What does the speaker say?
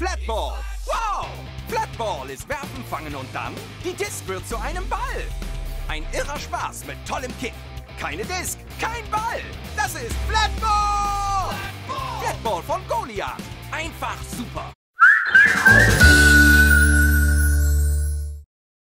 Phlat Ball. Wow! Phlat Ball ist werfen, fangen und dann die Disc wird zu einem Ball. Ein irrer Spaß mit tollem Kick. Keine Disc, kein Ball. Das ist Phlat Ball! Phlat Ball von Goliath. Einfach super.